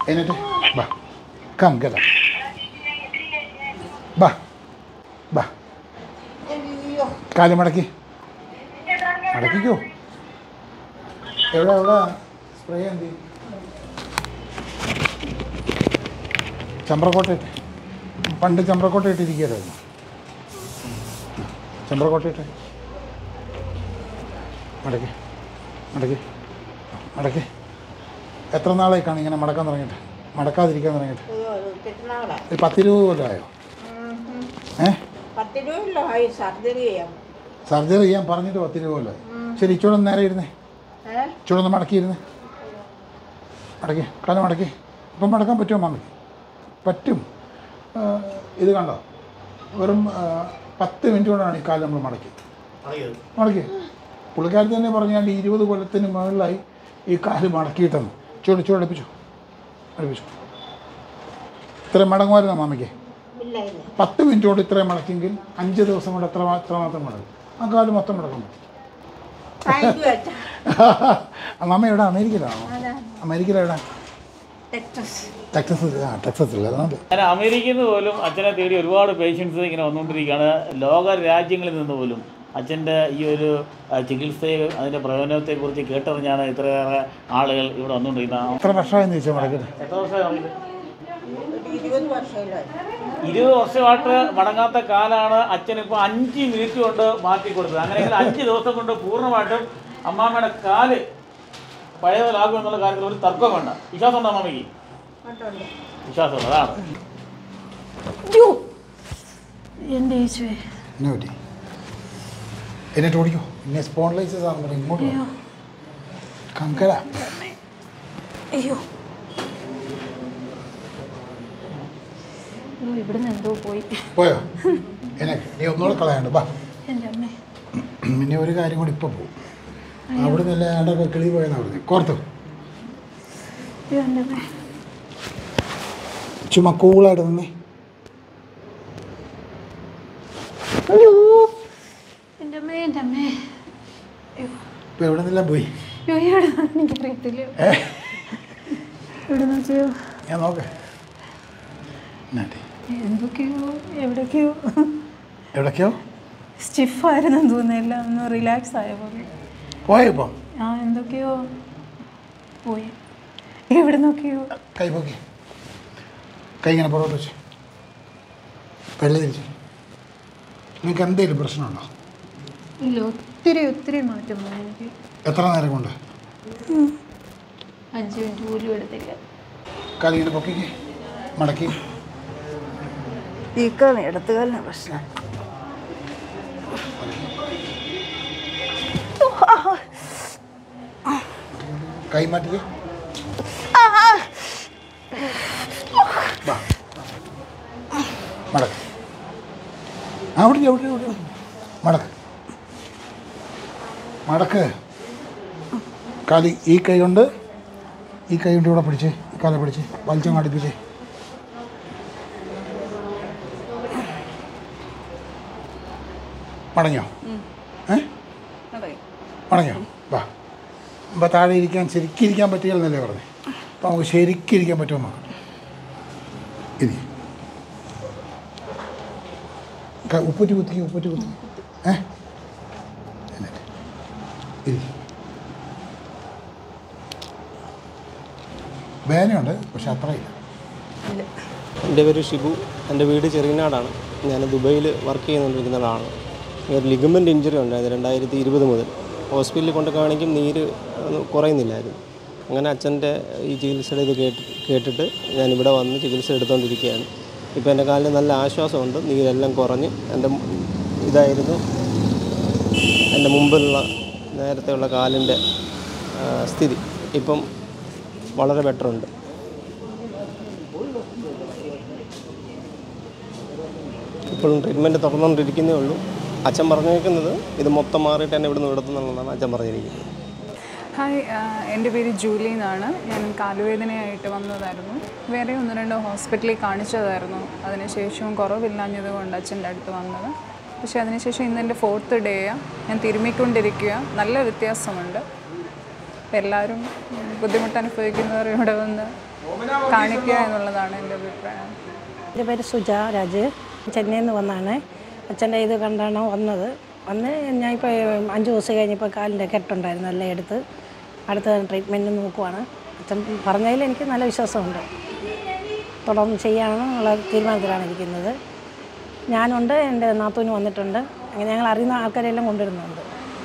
എന്നിട്ട് ബാ come get up ബാ ബാ കാല് മടക്കി മടക്കിക്കോ എവിടെ സ്പ്രേ എന്ത് ചമ്പ്രക്കോട്ട പണ്ട് ചമ്പ്രക്കോട്ട ഇട്ടിരിക്കുകയായിരുന്നു ചമ്പ്രക്കോട്ട ഇട്ട് മടക്കി മടക്കി മടക്കി എത്ര നാളായി കാണും ഇങ്ങനെ മടക്കാൻ തുടങ്ങിയിട്ട് മടക്കാതിരിക്കാൻ തുടങ്ങിയിട്ട് ഒരു 10-20 കൊല്ലമായോ സർജറി ചെയ്യാൻ പറഞ്ഞിട്ട് 10-20 കൊല്ലമായി ശരി ഇച്ചോടൊന്ന് നേരെ ഇരുന്നേ ഇച്ചോടൊന്ന് മടക്കിയിരുന്നേ മടക്കി കാലം മടക്കി ഇപ്പം മടക്കാൻ പറ്റുമോ മമ്മി പറ്റും ഇത് കണ്ടോ വെറും 10 മിനിറ്റ് കൊണ്ടാണ് ഈ കാലം നമ്മൾ മടക്കി പുള്ളിക്കാരത്തി തന്നെ പറഞ്ഞാൽ 20 കൊല്ലത്തിന് മുകളിലായി ഈ കാല് മടക്കിയിട്ടെന്ന് അടുപ്പിച്ചു ഇത്രയും മടങ്ങുമായിരുന്നോ മാമിക്ക് 10 മിനിറ്റ് കൊണ്ട് ഇത്രയും മടക്കിയെങ്കിൽ 5 ദിവസം കൊണ്ട് എത്രമാത്രം മടക്കും ആ കാല് മൊത്തം മടക്കുന്നു മാമ എവിടെ അമേരിക്കയിലാണോ അമേരിക്കയിലെവിടെ ടെക്സസിൽ ഞാൻ അമേരിക്കയിൽ നിന്ന് പോലും അച്ഛനെ തേടി ഒരുപാട് പേഷ്യൻസ് ഇങ്ങനെ വന്നുകൊണ്ടിരിക്കുകയാണ് ലോക രാജ്യങ്ങളിൽ നിന്ന് പോലും അച്ഛൻ്റെ ഈ ഒരു ചികിത്സയെ അതിൻ്റെ പ്രയോജനത്തെക്കുറിച്ച് കേട്ടറിഞ്ഞാണ് ഇത്രയേറെ ആളുകൾ ഇവിടെ വന്നുകൊണ്ടിരിക്കുന്നത്. എത്ര വർഷമായെന്ന് ചോദിച്ചാൽ മടക്കിട്ട് എത്ര വർഷമായി? 20 വർഷമായിട്ട് മടങ്ങാത്ത കാലാണ് അച്ഛനിപ്പോൾ 5 മിനിറ്റ് കൊണ്ട് മാറ്റി കൊടുത്തത്. അങ്ങനെയെങ്കിൽ 5 ദിവസം കൊണ്ട് പൂർണ്ണമായിട്ടും അമ്മാമ്മയുടെ കാല് പഴയ പോലാകും എന്നുള്ള കാര്യത്തിൽ ഒരു തർക്കം വേണ്ട. വിശ്വാസമുണ്ടോ അമ്മാമ്മയ്ക്ക്? വിശ്വാസമുണ്ട്. അതാണ് എന്നിട്ട് ഓടിക്കോ പിന്നെ സ്പോൺലൈസസ് ആകുമ്പോൾ ഇങ്ങോട്ട് കങ്കട അയ്യോ ഇവിടുന്ന് എന്തോ പോയോ എനിക്ക് നീ ഒന്നുകൂടെ കളയാണ്ട് ബാ പിന്നെ ഒരു കാര്യം കൂടി ഇപ്പം പോകും അവിടെ നിന്ന് ആടൊക്കെ കിളി പോയെന്നാ പറഞ്ഞത് കോർത്തു ചുമ്മാ കൂളായിട്ട് നിന്നേ ഇപ്പം എവിടെ നിന്നെല്ലാം പോയി ഞാൻ നോക്കേ എവിടേക്കോ സ്റ്റിഫായിരുന്നു തോന്നുന്നില്ല ഒന്ന് റിലാക്സ് ആയ പോലെ പോയപ്പോ എന്തൊക്കെയോ പോയി എവിടെ നോക്കിയോ കൈ പോക്കി കൈ ഇങ്ങനെ പുറത്തോട്ട് വെച്ച് വെള്ള തിരിച്ച് നിങ്ങൾക്ക് എന്തെങ്കിലും പ്രശ്നമുണ്ടോ? ഇല്ല ഒത്തിരി മാറ്റം എനിക്ക്. എത്ര നേരം കൊണ്ട്? 5 മിനിറ്റ് പോലും എടുത്തില്ല. കാലി ഇങ്ങനെ പൊക്കിക്ക് മടക്കി ഈ കാലം ഇടത്ത് കാലിന് പ്രശ്നം. കൈ മാറ്റി മടക്ക് അവിടെ മടക്ക് മടക്ക് കാലി ഈ കൈ കൊണ്ട് ഇവിടെ പിടിച്ച് ഈ കാല പിടിച്ച് വലിച്ചങ്ങ് അടുപ്പിച്ച് മടങ്ങിയോ മടങ്ങിയോ വാ അപ്പം താഴെ ഇരിക്കാൻ ശരിക്കിരിക്കാൻ പറ്റില്ലെന്നല്ലേ പറഞ്ഞത് അപ്പം നമുക്ക് ശരിക്കിരിക്കാൻ പറ്റുമോ നോക്കാം ഇരി ഉപ്പൂറ്റി കുത്തിക്ക് എന്നിട്ട് ഇരി വേദനയുണ്ട് പക്ഷെ അത്രയില്ല. എൻ്റെ പേര് ഷിബു. എൻ്റെ വീട് ചെറിയനാടാണ്. ഞാൻ ദുബൈയിൽ വർക്ക് ചെയ്യുന്നുണ്ടിരിക്കുന്ന ആളാണ്. ഒരു ലിഗമെൻ്റ് ഇഞ്ചുറി ഉണ്ടായത് 2020 മുതൽ. ഹോസ്പിറ്റലിൽ കൊണ്ട് കാണിക്കും നീര് കുറയുന്നില്ലായിരുന്നു. അങ്ങനെ അച്ഛൻ്റെ ഈ ചികിത്സയുടെ ഇത് കേട്ടിട്ട് ഞാനിവിടെ വന്ന് ചികിത്സ എടുത്തുകൊണ്ടിരിക്കുകയാണ്. ഇപ്പോൾ എൻ്റെ കാലിന് നല്ല ആശ്വാസമുണ്ട്. നീരെല്ലാം കുറഞ്ഞ് ഇതായിരുന്നു എൻ്റെ മുമ്പിലുള്ള നേരത്തെയുള്ള കാലിൻ്റെ സ്ഥിതി. ഇപ്പം വളരെ ബെറ്ററുണ്ട്. ഇപ്പോഴും ട്രീറ്റ്മെൻറ്റ് തുടർന്നുകൊണ്ടിരിക്കുന്നേ ഉള്ളൂ. അച്ഛൻ പറഞ്ഞിരിക്കുന്നത് ഇത് മൊത്തം മാറിയിട്ട് തന്നെ ഇവിടുന്ന് വിടുത്തുന്നുള്ളതാണ് അച്ഛൻ പറഞ്ഞിരിക്കുന്നത്. ഹായ്, എൻ്റെ പേര് ജൂലി എന്നാണ്. ഞാൻ കാലുവേദനയായിട്ട് വന്നതായിരുന്നു. വേറെ 1-2 ഹോസ്പിറ്റലിൽ കാണിച്ചതായിരുന്നു. അതിനുശേഷവും കുറവില്ലാഞ്ഞത് കൊണ്ട് അച്ഛൻ്റെ അടുത്ത് വന്നത്. പക്ഷേ അതിനുശേഷം ഇന്ന് എൻ്റെ 4th ഡേയാണ്. ഞാൻ തിരുമ്മിക്കൊണ്ടിരിക്കുക. നല്ല വ്യത്യാസമുണ്ട്. അപ്പം എല്ലാവരും ബുദ്ധിമുട്ട് അനുഭവിക്കുന്നവർ ഇവിടെ വന്ന് കാണിക്കുക എന്നുള്ളതാണ് എൻ്റെ അഭിപ്രായം. എൻ്റെ പേര് സുജ രാജ്. ചെന്നൈയിൽ നിന്ന് വന്നാണ്. അച്ഛൻ്റെ ഇത് കണ്ടാണ് വന്നത്. വന്ന് ഞാനിപ്പോൾ 5 ദിവസം കഴിഞ്ഞപ്പോൾ കാലിൻ്റെ കെട്ടുണ്ടായിരുന്നു, എല്ലാം എടുത്ത് അടുത്ത ട്രീറ്റ്മെൻറ്റ് നോക്കുവാണ്. അച്ഛൻ പറഞ്ഞതിൽ എനിക്ക് നല്ല വിശ്വാസമുണ്ട്. തുടർന്ന് ചെയ്യാനുള്ള തീരുമാനത്തിലാണ് ഇരിക്കുന്നത്. ഞാനുണ്ട്, എൻ്റെ നാത്തൂന് വന്നിട്ടുണ്ട്, അങ്ങനെ ഞങ്ങൾ അറിയുന്ന ആൾക്കാരെല്ലാം കൊണ്ടുവരുന്നുണ്ട്.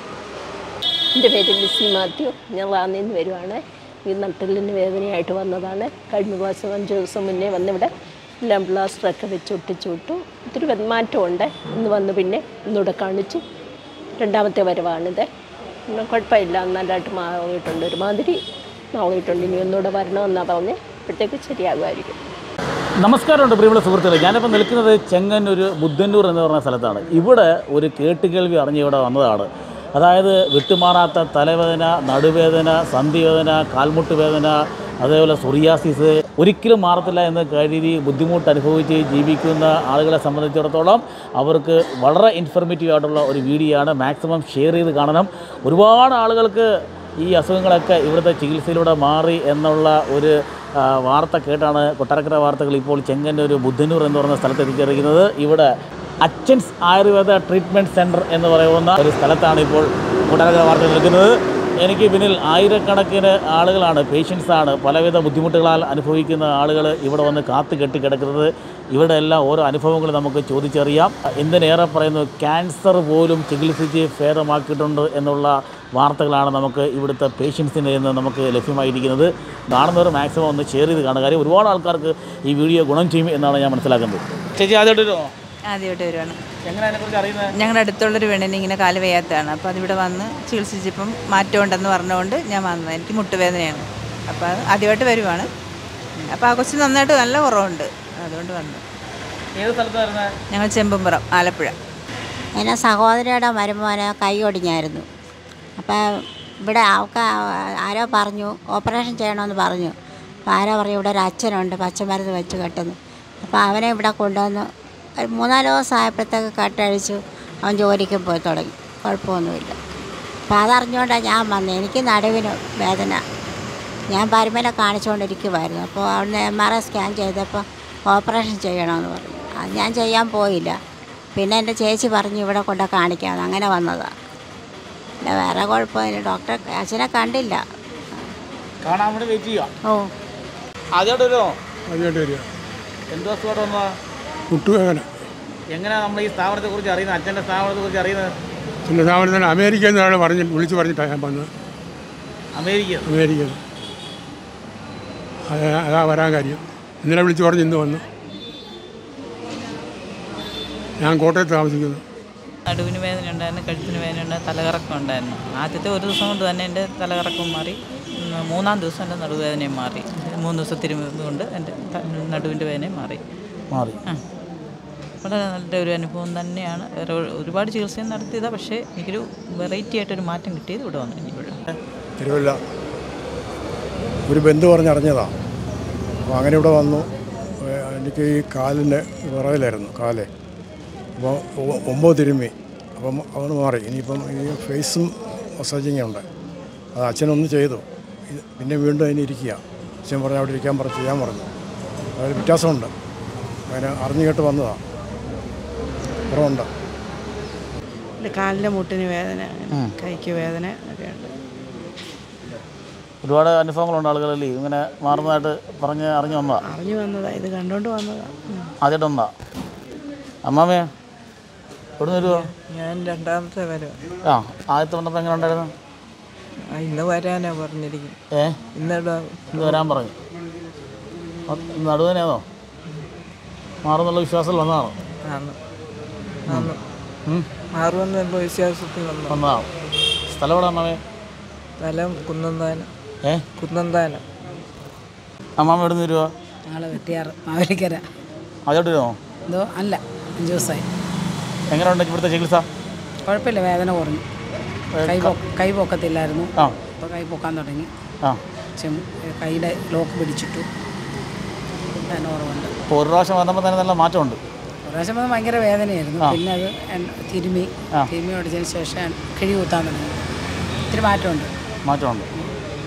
എൻ്റെ പേര് ലിസി മാത്യു. ഞാൻ റാന്നിയിൽ നിന്ന് വരുവാണ്. ഈ നട്ടലിന് വേദനയായിട്ട് വന്നതാണ്. കഴിഞ്ഞ പ്രാവശ്യം 5 ദിവസം മുന്നേ വന്നിവിടെ എല്ലാം പ്ലാസ്റ്ററൊക്കെ വെച്ച് ഒട്ടിച്ചു വിട്ടു. ഒത്തിരി മാറ്റമുണ്ട്. ഇന്ന് വന്ന് പിന്നെ ഇന്നിവിടെ കാണിച്ചു. 2ാമത്തെ വരവാണിത്. പിന്നെ കുഴപ്പമില്ല, നല്ലതായിട്ട് മാറിയിട്ടുണ്ട്, ഒരുമാതിരി മാറിയിട്ടുണ്ട്. ഇനി ഒന്നുകൂടെ വരണമെന്നാണ് പറഞ്ഞ് അപ്പോഴത്തേക്ക് ശരിയാകുമായിരിക്കും. നമസ്കാരമുണ്ട് പ്രിയമുള്ള സുഹൃത്തുക്കളെ. ഞാനിപ്പോൾ നിൽക്കുന്നത് ചെങ്ങന്നൂർ ബുദ്ധന്നൂർ എന്ന് പറഞ്ഞ സ്ഥലത്താണ്. ഇവിടെ ഒരു കേട്ടുകേൾവി അറിഞ്ഞ് ഇവിടെ വന്നതാണ്. അതായത് വിട്ടുമാറാത്ത തലവേദന, നടുവേദന, സന്ധിവേദന, കാൽമുട്ട് വേദന, അതേപോലെ സോറിയാസിസ് ഒരിക്കലും മാറത്തില്ല എന്ന് കരുതി ബുദ്ധിമുട്ട് അനുഭവിച്ച് ജീവിക്കുന്ന ആളുകളെ സംബന്ധിച്ചിടത്തോളം അവർക്ക് വളരെ ഇൻഫർമേറ്റീവ് ആയിട്ടുള്ള ഒരു വീഡിയോ ആണ്. മാക്സിമം ഷെയർ ചെയ്ത് കാണണം. ഒരുപാട് ആളുകൾക്ക് ഈ അസുഖങ്ങളൊക്കെ ഇവിടുത്തെ ചികിത്സയിലൂടെ മാറി എന്നുള്ള ഒരു വാർത്ത കേട്ടാണ് കൊട്ടാരക്കര വാർത്തകൾ ഇപ്പോൾ ചെങ്ങന്നൂർ ബുദ്ധന്നൂർ എന്ന് പറയുന്ന സ്ഥലത്ത് എത്തിച്ചേർക്കുന്നത്. ഇവിടെ അച്ചൻസ് ആയുർവേദ ട്രീറ്റ്മെൻറ്റ് സെൻറ്റർ എന്ന് പറയുന്ന ഒരു സ്ഥലത്താണ് ഇപ്പോൾ കൊട്ടാരക്കര വാർത്തകൾ നിൽക്കുന്നത്. എനിക്ക് പിന്നിൽ ആയിരക്കണക്കിന് ആളുകളാണ്, പേഷ്യൻസാണ്, പലവിധ ബുദ്ധിമുട്ടുകളാൽ അനുഭവിക്കുന്ന ആളുകൾ ഇവിടെ വന്ന് കാത്തു കെട്ടി കിടക്കുന്നത്. ഇവിടെ എല്ലാം ഓരോ അനുഭവങ്ങൾ നമുക്ക് ചോദിച്ചറിയാം. എന്തിനേറെ പറയുന്നു, ക്യാൻസർ പോലും ചികിത്സിച്ച് ഭേദമാക്കിയിട്ടുണ്ട് എന്നുള്ള വാർത്തകളാണ് നമുക്ക് ഇവിടുത്തെ പേഷ്യൻസിൽ നിന്ന് നമുക്ക് ലഭ്യമായിരിക്കുന്നത്. കാണുന്നവർ മാക്സിമം ഒന്ന് ഷെയർ ചെയ്ത് കാണുക. കാര്യം ഒരുപാട് ആൾക്കാർക്ക് ഈ വീഡിയോ ഗുണം ചെയ്യും എന്നാണ് ഞാൻ മനസ്സിലാക്കുന്നത്. ചേച്ചി ആദ്യമായിട്ട് വരുവാണ്. എങ്ങനെ അതിനെക്കുറിച്ച് അറിയുന്നത്? ഞങ്ങളുടെ അടുത്തുള്ളൊരു പെണ്ണിന് ഇങ്ങനെ കാല് വയ്യാത്തതാണ്. അപ്പോൾ അതിവിടെ വന്ന് ചികിത്സിച്ചപ്പം മാറ്റമുണ്ടെന്ന് പറഞ്ഞുകൊണ്ട് ഞാൻ വന്നത്. എനിക്ക് മുട്ടുവേദനയാണ്. അപ്പോൾ അത് ആദ്യമായിട്ട് വരുവാണ്. അപ്പോൾ ആ കൊച്ചു നന്നായിട്ട് നല്ല കുറവുണ്ട്, അതുകൊണ്ട് വന്നു. ഏത് സ്ഥലത്തായിരുന്നു? ഞങ്ങൾ ചെമ്പുംപുറം, ആലപ്പുഴ. എൻ്റെ സഹോദരിയുടെ മരുമോനെ കൈ ഒടിഞ്ഞായിരുന്നു. അപ്പോൾ ഇവിടെ ആരോ പറഞ്ഞു ഓപ്പറേഷൻ ചെയ്യണമെന്ന് പറഞ്ഞു. അപ്പോൾ ആരോ പറഞ്ഞു ഇവിടെ ഒരു അച്ഛനുണ്ട് പച്ചമരുന്ന് വെച്ച് കെട്ടുന്നു. അപ്പോൾ അവനെ ഇവിടെ കൊണ്ടുവന്ന് ഒരു 3-4 ദിവസം ആയപ്പോഴത്തേക്ക് കെട്ടഴിച്ചു. അവൻ ജോലിക്ക് പോയി തുടങ്ങി, കുഴപ്പമൊന്നുമില്ല. അപ്പോൾ അതറിഞ്ഞുകൊണ്ടാണ് ഞാൻ വന്നത്. എനിക്ക് നടുവിന് വേദന. ഞാൻ പരുമനെ കാണിച്ചുകൊണ്ടിരിക്കുമായിരുന്നു. അപ്പോൾ അവിടുന്ന് MRI സ്കാൻ ചെയ്തപ്പോൾ ഓപ്പറേഷൻ ചെയ്യണമെന്ന് പറഞ്ഞു. അത് ഞാൻ ചെയ്യാൻ പോയില്ല. പിന്നെ എൻ്റെ ചേച്ചി പറഞ്ഞു ഇവിടെ കൊണ്ട് കാണിക്കാമെന്ന്, അങ്ങനെ വന്നതാണ്. പിന്നെ വേറെ കുഴപ്പമില്ല. ഡോക്ടറെ അച്ഛനെ കണ്ടില്ല. കാണാൻ വേണ്ടി വെയിറ്റ് ചെയ്യാം. ഓ ആദ്യമായിട്ട് വരുമോ? ആദ്യമായിട്ട് വരിക. എന്ത് അസുഖമായിട്ട് വന്നതാ? മുട്ടുവേദന. എങ്ങനെയാണ് നമ്മൾ ഈ സ്ഥാപനത്തെക്കുറിച്ച് അറിയുന്നത്, അച്ഛൻ്റെ സ്ഥാപനത്തെക്കുറിച്ച് അറിയുന്നത്? പിന്നെ സ്ഥാപനത്തിന് അമേരിക്കയിൽ നിന്നാണ് വിളിച്ച് പറഞ്ഞിട്ടാണ് ഞാൻ വന്നത്. അമേരിക്കയിൽ അതാ വരാൻ കാര്യം. ഇന്നലെ വിളിച്ച് പറഞ്ഞ് ഇന്ന് വന്നു. ഞാൻ കോട്ടയത്ത് താമസിക്കുന്നു. നടുവിന് വേദന ഉണ്ടായിരുന്നു, കഴുത്തിന് വേദന ഉണ്ടായിരുന്നു, തലകറക്കം ഉണ്ടായിരുന്നു. ആദ്യത്തെ ഒരു ദിവസം കൊണ്ട് തന്നെ എൻ്റെ തലകറക്കം മാറി. 3-ാം ദിവസം എൻ്റെ നടുവേദനയും മാറി. 3 ദിവസത്തിന് കൊണ്ട് എൻ്റെ നടുവിൻ്റെ വേദനയും മാറി. വളരെ നല്ലൊരു അനുഭവം തന്നെയാണ്. വേറെ ഒരുപാട് ചികിത്സയും നടത്തിയതാണ്. പക്ഷേ എനിക്കൊരു വെറൈറ്റി ആയിട്ടൊരു മാറ്റം കിട്ടിയത് ഇവിടെ വന്നു കഴിഞ്ഞപ്പോഴും. തിരുവല്ല ഒരു ബന്ധു പറഞ്ഞറിഞ്ഞതാണ്. അപ്പോൾ അങ്ങനെ ഇവിടെ വന്നു. എനിക്ക് ഈ കാലിൻ്റെ വിറവിലായിരുന്നു കാല്. അപ്പോൾ 9 തിരുമ്മി. അപ്പം അവന് മാറി. ഇനിയിപ്പം ഈ ഫേസും മസാജിങ് ഉണ്ട്. അത് അച്ഛനൊന്ന് ചെയ്തു. പിന്നെ വീണ്ടും അതിന് ഇരിക്കുക. അച്ഛൻ പറഞ്ഞ് അവിടെ ഇരിക്കാൻ പറഞ്ഞു, ചെയ്യാൻ പറഞ്ഞു. അതിൽ വ്യത്യാസമുണ്ട്. അങ്ങനെ അറിഞ്ഞു കേട്ട് വന്നതാണ്. കുറവുണ്ട്. കാലിൻ്റെ മുട്ടിന് വേദന, കൈക്ക് വേദന ഒക്കെ ഉണ്ട്. ഒരുപാട് അനുഭവങ്ങളുണ്ട് ആളുകളല്ലേ ഇങ്ങനെ മാറുന്നതായിട്ട് അറിഞ്ഞു വന്നതാണ്. ഇത് കണ്ടുകൊണ്ട് വന്നതാണ്. ആദ്യമായിട്ട് വന്നതാ. അമ്മാമേ എവിടെ നിന്ന് വരുമോ? ഞാൻ 2ാമത്തെ വരവ്. ആദ്യത്തെ വന്നപ്പോൾ എങ്ങനെ ഉണ്ടായിരുന്നു? ഇന്ന് വരാനാ പറഞ്ഞിരിക്കും. ഇന്ന് വരാൻ പറഞ്ഞു. നടുവേദനയാണോ? മാറുന്നുള്ള വിശ്വാസത്തിൽ വന്നതാണോ? മാറുമെന്നുള്ള വിശ്വാസത്തിൽ വന്നതാണോ? സ്ഥലം എവിടെ അമ്മാമേ? സ്ഥലം കുന്നന്താനം. കുന്നന്താനം. അമ്മാമ എവിടെ നിന്ന് വരുമോ? ഞങ്ങൾ വെട്ടിയാറ് മാവേലിക്കര. ആദ്യമായിട്ട് വരുമോ? എന്തോ അല്ല, 5 ദിവസമായി. എങ്ങനെയുണ്ട് ഇവിടുത്തെ ചികിത്സ? കുഴപ്പമില്ല, വേദന കുറഞ്ഞു. കൈ പൊക്കത്തില്ലായിരുന്നു, ഇപ്പോൾ കൈ പൊക്കാൻ തുടങ്ങി. കൈയുടെ ലോക്ക് പിടിച്ചിട്ടു. വേദന കുറവുണ്ട്. ഇപ്പോൾ ഒരു പ്രാവശ്യം വന്നപ്പോൾ തന്നെ നല്ല മാറ്റമുണ്ട്. ഒരു പ്രാവശ്യം വന്ന് ഭയങ്കര വേദനയായിരുന്നു. പിന്നെ അത് തിരുമ്മി ഓടിച്ചതിന് ശേഷം കിഴി കുത്താൻ തുടങ്ങി. ഇത്തിരി മാറ്റമുണ്ട്.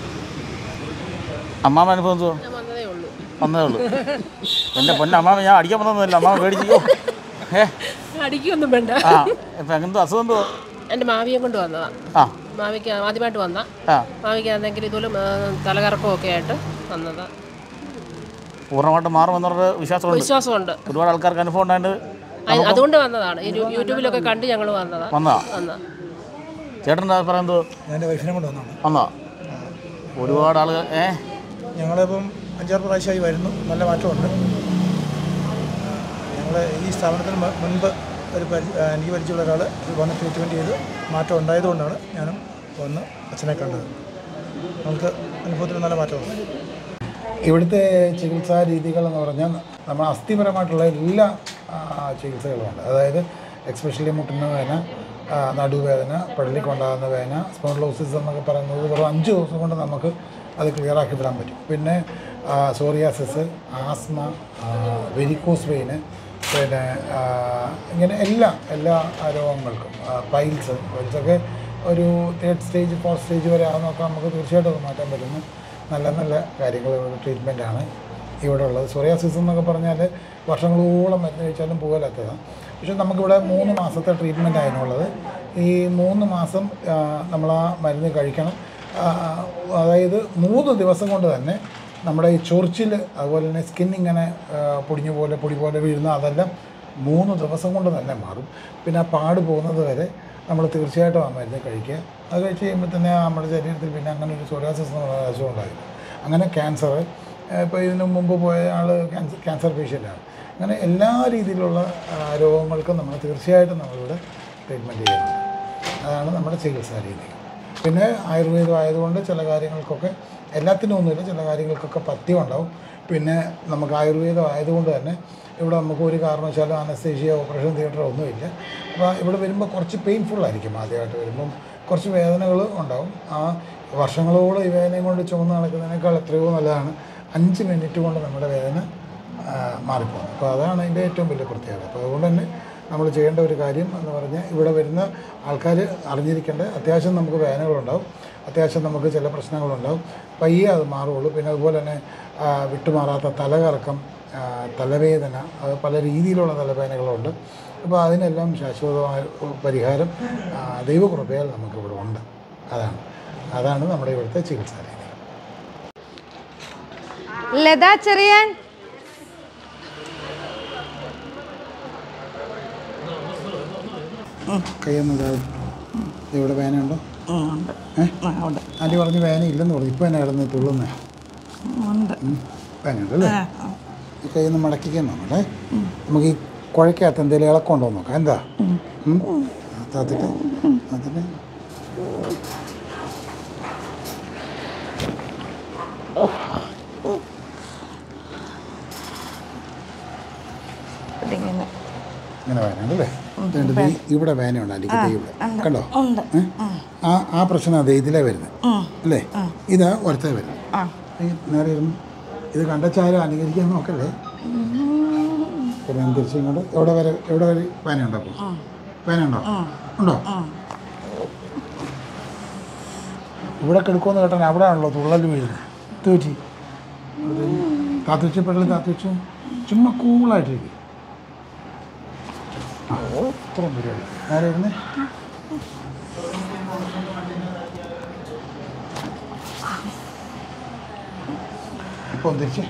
അമ്മാമ അനുഭവം എന്തോ? വന്നതേ ഉള്ളൂ. എൻ്റെ പൊന്നെ അമ്മാമ ഞാൻ അടിക്കാൻ വന്നതൊന്നുമില്ല. അമ്മാമ പേടിച്ചോ? അടിക്കൊന്നും വേണ്ട. ആ ഇപ്പം എന്തോ അസുഖം എന്തോ? എൻ്റെ മാവിയെ കൊണ്ട് വന്നതാ. മാവിക്ക് ആദ്യമായിട്ട് വന്ന മാവിക്ക് എന്തെങ്കിലും ഇതുപോലെ തലകറക്കമൊക്കെ ആയിട്ട് വന്നതാ. പൂർണ്ണമായിട്ട് മാറുമെന്നുള്ള വിശ്വാസമുണ്ട്. ഒരുപാട് ആൾക്കാർക്ക് അനുഭവം ഉണ്ടായിട്ട് അതുകൊണ്ട് വന്നതാണ്. യൂട്യൂബിലൊക്കെ കണ്ട് ഞങ്ങൾ വന്നതാ. ചേട്ടൻ്റെ അഭിപ്രായം എന്തോ? എൻ്റെ വൈഫിനെ കൊണ്ട് വന്നതാ. ഒരുപാട് ആളുകൾ ഞങ്ങളിപ്പം 5-6 പ്രാവശ്യമായി വരുന്നു. നല്ല മാറ്റമുണ്ട്. ഞങ്ങൾ ഈ സ്ഥാപനത്തിന് മുൻപ് എനിക്ക് പരിചയമുള്ള ഒരാൾ വന്ന് ട്രീറ്റ്മെൻറ്റ് ചെയ്ത് മാറ്റം ഉണ്ടായതുകൊണ്ടാണ് ഞാനും വന്ന് അച്ഛനെ കണ്ടത്. നമുക്ക് അനുഭവത്തിന് നല്ല മാറ്റമുണ്ട്. ഇവിടുത്തെ ചികിത്സാ രീതികൾ എന്ന് പറഞ്ഞാൽ നമ്മൾ അസ്ഥിപരമായിട്ടുള്ള എല്ലാ ചികിത്സകളുമുണ്ട്. അതായത് എക്സ്പെഷ്യലി മുട്ടുന്ന വേദന, നടുവേദന, പള്ളിക്കൊണ്ടാകുന്ന വേദന, സ്പോണ്ടിലോസിസ് എന്നൊക്കെ പറയുന്നത് വെറും 5 ദിവസം കൊണ്ട് നമുക്ക് അത് ക്ലിയറാക്കി വിടാൻ പറ്റും. പിന്നെ സോറിയാസിസ്, ആസ്മ, വെരിക്കോസ് വെയിന്, പിന്നെ ഇങ്ങനെ എല്ലാ രോഗങ്ങൾക്കും പൈൽസൊക്കെ ഒരു 3rd സ്റ്റേജ് 4th സ്റ്റേജ് വരെ ആകുന്നൊക്കെ നമുക്ക് തീർച്ചയായിട്ടും അത് മാറ്റാൻ പറ്റുന്ന നല്ല കാര്യങ്ങൾ ട്രീറ്റ്മെൻറ്റാണ് ഇവിടെ ഉള്ളത്. സോറിയാസിസ് എന്നൊക്കെ പറഞ്ഞാൽ വർഷങ്ങളോളം മരുന്ന് കഴിച്ചാലും പോകലാത്തതാണ്. പക്ഷേ നമുക്കിവിടെ 3 മാസത്തെ ട്രീറ്റ്മെൻറ്റ് അതിനുള്ളത്. ഈ 3 മാസം നമ്മൾ ആ മരുന്ന് കഴിക്കണം. അതായത് 3 ദിവസം കൊണ്ട് തന്നെ നമ്മുടെ ഈ ചൊറിച്ചിൽ, അതുപോലെ തന്നെ സ്കിന്നിങ്ങനെ പൊടി പോലെ വീഴുന്ന അതെല്ലാം 3 ദിവസം കൊണ്ട് തന്നെ മാറും. പിന്നെ ആ പാട് പോകുന്നത് വരെ നമ്മൾ തീർച്ചയായിട്ടും ആ മരുന്ന് കഴിക്കുക. അത് കഴിച്ച് കഴിയുമ്പോൾ തന്നെ നമ്മുടെ ശരീരത്തിൽ പിന്നെ അങ്ങനെ ഒരു സോറിയാസിസ് എന്നുള്ള അസുഖം ഉണ്ടായില്ല. അങ്ങനെ ക്യാൻസർ, ഇപ്പോൾ ഇതിനു മുമ്പ് പോയ ആൾ ക്യാൻസർ പേഷ്യൻ്റാണ്. അങ്ങനെ എല്ലാ രീതിയിലുള്ള രോഗങ്ങൾക്കും നമ്മൾ തീർച്ചയായിട്ടും നമ്മളിവിടെ ട്രീറ്റ്മെൻറ്റ് ചെയ്യുന്നുണ്ട്. അതാണ് നമ്മുടെ ചികിത്സാ രീതി. പിന്നെ ആയുർവേദം ആയതുകൊണ്ട് ചില കാര്യങ്ങൾക്കൊക്കെ, എല്ലാത്തിനും ഒന്നുമില്ല, ചില കാര്യങ്ങൾക്കൊക്കെ പഥ്യം ഉണ്ടാവും. പിന്നെ നമുക്ക് ആയുർവേദം ആയതുകൊണ്ട് തന്നെ ഇവിടെ നമുക്ക് ഒരു കാരണവശാലും അനസ്തേഷ്യ, ഓപ്പറേഷൻ തിയേറ്റർ ഒന്നുമില്ല. അപ്പോൾ ഇവിടെ വരുമ്പോൾ കുറച്ച് പെയിൻഫുള്ളായിരിക്കും. ആദ്യമായിട്ട് വരുമ്പം കുറച്ച് വേദനകൾ ഉണ്ടാവും. ആ വർഷങ്ങളോളം ഈ വേദനയും കൊണ്ട് ചുമന്ന് നടക്കുന്നതിനേക്കാൾ എത്രയോ നല്ലതാണ് 5 മിനിറ്റ് കൊണ്ട് നമ്മുടെ വേദന മാറിപ്പോകും. അപ്പോൾ അതാണ് അതിൻ്റെ ഏറ്റവും വലിയ പ്രത്യേകത. അപ്പോൾ അതുകൊണ്ട് തന്നെ നമ്മൾ ചെയ്യേണ്ട ഒരു കാര്യം എന്ന് പറഞ്ഞാൽ ഇവിടെ വരുന്ന ആൾക്കാർ അറിഞ്ഞിരിക്കേണ്ട, അത്യാവശ്യം നമുക്ക് വേദനകളുണ്ടാവും, അത്യാവശ്യം നമുക്ക് ചില പ്രശ്നങ്ങളുണ്ടാവും, പയ്യെ അത് മാറുകയുള്ളൂ. പിന്നെ അതുപോലെ തന്നെ വിട്ടുമാറാത്ത തലകറക്കം, തലവേദന, അത് പല രീതിയിലുള്ള തലവേദനകളുണ്ട്. അപ്പോൾ അതിനെല്ലാം ശാശ്വതമായ പരിഹാരം ദൈവകൃപയാൽ നമുക്കിവിടെ ഉണ്ട്. അതാണ് നമ്മുടെ ഇവിടുത്തെ ചികിത്സാ രീതി. ലതാ ചെറിയാൻ, കൈയൊന്നും ഇവിടെ വേനയുണ്ടോ? ആൻറ്റി പറഞ്ഞ് വേന ഇല്ലെന്ന് പറഞ്ഞു. ഇപ്പോൾ തന്നെ കിടന്ന് തുള്ളുന്നേ വേനയുണ്ട് അല്ലേ? ഈ കൈയൊന്ന് മടക്കിക്കാൻ നോക്കട്ടെ. നമുക്ക് ഈ കുഴക്കകത്ത് എന്തെങ്കിലും ഇളക്കം ഉണ്ടോ നോക്കാം. എന്താ താത്തിട്ട് ഇങ്ങനെ വേനയുണ്ടല്ലേ? ഇവിടെ വേനയുണ്ട് ആൻറ്റിക്ക്. ഇവിടെ കണ്ടോ? ആ പ്രശ്നം അതെ ഇതിലേ വരുന്നത് അല്ലേ? ഇതാ ഒരുത്തേ വരുന്നത്. നേരെ ഇരുന്ന് ഇത് കണ്ടച്ചാരും അനുകരിക്കാൻ നോക്കല്ലേ? പിന്നെ തിരിച്ച് ഇങ്ങോട്ട് എവിടെ വരെ വേനയുണ്ടോ? അപ്പോൾ വേനയുണ്ടോ? ഉണ്ടോ? ഇവിടെ കിടക്കുമെന്ന് കേട്ടാൽ അവിടെ ആണല്ലോ തുള്ളൽ വീഴുന്നത്. തൂറ്റി താത്തുവെച്ച് പെടൽ താത്തുവെച്ച് ചുമ്മാ കൂളായിട്ടിരിക്കും. ഇത്രയും പരിപാടി നേരെ ഇരുന്ന് ഇപ്പോൾ തിരിച്ച്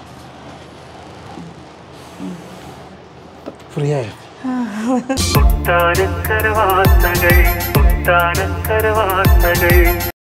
ഫ്രീ ആയോ?